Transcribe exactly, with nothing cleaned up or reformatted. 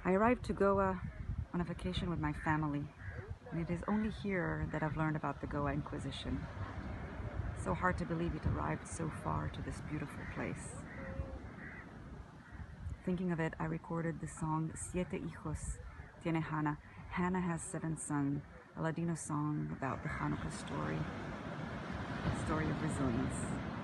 I arrived to Goa on a vacation with my family, and it is only here that I've learned about the Goa Inquisition. So hard to believe it arrived so far to this beautiful place. Thinking of it, I recorded the song Siete Hijos Tiene Hannah. Hannah has seven sons, a Ladino song about the Hanukkah story, a story of resilience.